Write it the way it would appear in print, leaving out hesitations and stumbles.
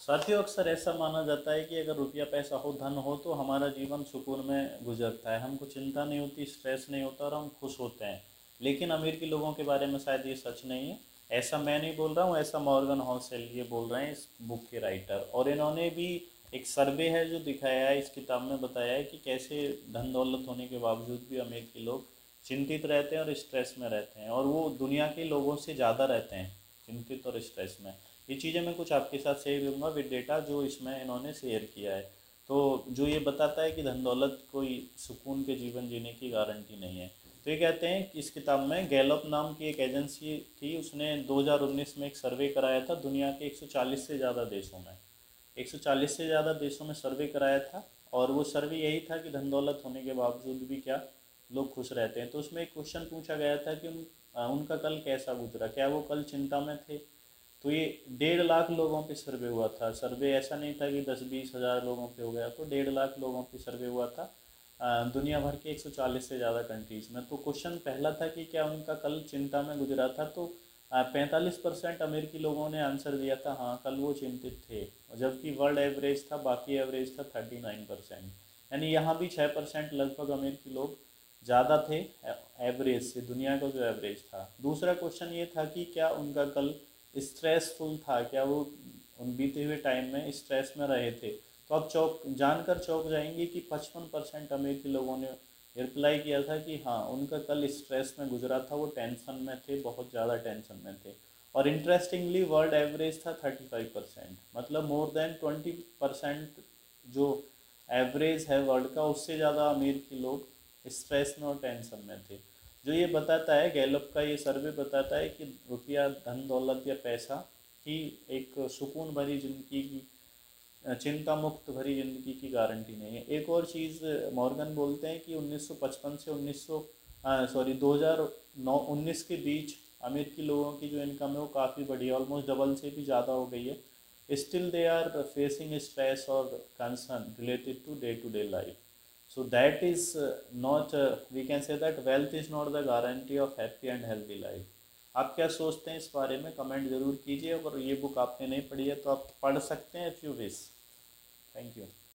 साथियों, अक्सर ऐसा माना जाता है कि अगर रुपया पैसा हो, धन हो, तो हमारा जीवन सुकून में गुजरता है, हमको चिंता नहीं होती, स्ट्रेस नहीं होता और हम खुश होते हैं। लेकिन अमीर के लोगों के बारे में शायद ये सच नहीं है। ऐसा मैं नहीं बोल रहा हूँ, ऐसा मॉर्गन हॉसल ये बोल रहे हैं, इस बुक के राइटर। और इन्होंने भी एक सर्वे है जो दिखाया है, इस किताब में बताया है कि कैसे धन दौलत होने के बावजूद भी अमीर के लोग चिंतित रहते हैं और स्ट्रेस में रहते हैं, और वो दुनिया के लोगों से ज़्यादा रहते हैं चिंतित और स्ट्रेस में। ये चीज़ें मैं कुछ आपके साथ शेयर करूँगा विद डेटा जो इसमें इन्होंने शेयर किया है। तो जो ये बताता है कि धन दौलत कोई सुकून के जीवन जीने की गारंटी नहीं है। तो ये कहते हैं कि इस किताब में गैलप नाम की एक एजेंसी थी, उसने 2019 में एक सर्वे कराया था दुनिया के 140 से ज़्यादा देशों में। 140 से ज़्यादा देशों में सर्वे कराया था, और वो सर्वे यही था कि धन दौलत होने के बावजूद भी क्या लोग खुश रहते हैं। तो उसमें एक क्वेश्चन पूछा गया था कि उनका कल कैसा गुजरा, क्या वो कल चिंता में थे। तो ये 1.5 लाख लोगों पे सर्वे हुआ था। सर्वे ऐसा नहीं था कि 10-20 हज़ार लोगों पे हो गया, तो 1.5 लाख लोगों पे सर्वे हुआ था दुनिया भर के 140 से ज़्यादा कंट्रीज़ में। तो क्वेश्चन पहला था कि क्या उनका कल चिंता में गुजरा था, तो 45% अमेरिकी लोगों ने आंसर दिया था हाँ कल वो चिंतित थे, जबकि वर्ल्ड एवरेज था, बाकी एवरेज था 39%। यानी यहाँ भी 6% लगभग अमेरिकी लोग ज़्यादा थे एवरेज से, दुनिया का जो एवरेज था। दूसरा क्वेश्चन ये था कि क्या उनका कल स्ट्रेसफुल था, क्या वो उन बीते हुए टाइम में स्ट्रेस में रहे थे। तो आप जानकर चौंक जाएंगे कि 55% अमेरिकी लोगों ने रिप्लाई किया था कि हाँ उनका कल स्ट्रेस में गुजरा था, वो टेंशन में थे, बहुत ज़्यादा टेंशन में थे। और इंटरेस्टिंगली वर्ल्ड एवरेज था 35%, मतलब मोर देन 20% जो एवरेज है वर्ल्ड का, उससे ज़्यादा अमेरिकी लोग स्ट्रेस में और टेंशन में थे। जो ये बताता है, गैलप का ये सर्वे बताता है कि रुपया, धन दौलत या पैसा ही एक सुकून भरी ज़िंदगी की, चिंता मुक्त भरी ज़िंदगी की गारंटी नहीं है। एक और चीज़ मॉर्गन बोलते हैं कि 1955 से 2019 के बीच अमेरिकी लोगों की जो इनकम है वो काफ़ी बढ़ी है, ऑलमोस्ट डबल से भी ज़्यादा हो गई है। Still they are facing stress और concern related to day life. So that is not we can say that wealth is not the guarantee of happy and healthy life. आप क्या सोचते हैं इस बारे में, कमेंट ज़रूर कीजिए। अगर ये बुक आपने नहीं पढ़ी है तो आप पढ़ सकते हैं if you wish. Thank you.